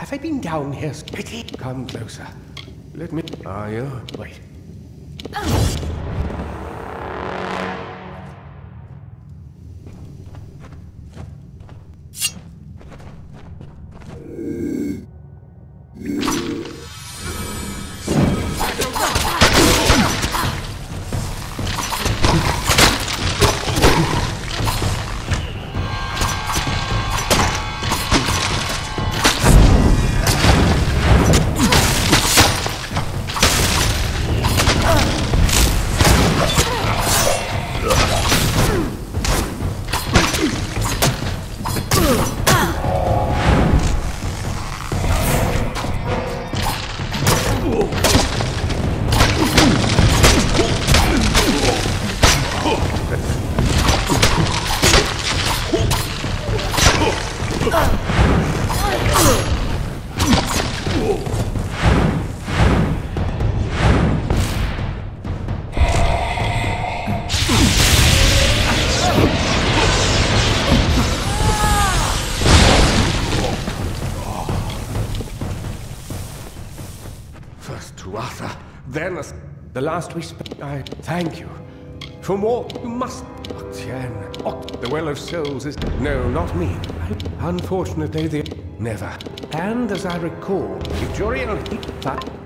Have I been down here? Pity. Come closer. Let me. Are you? Wait. First to Arthur, then as the last we spoke. I thank you. For more, you must. Octian. The Well of Souls is. No, not me. Unfortunately, never. And as I recall, if Joriel.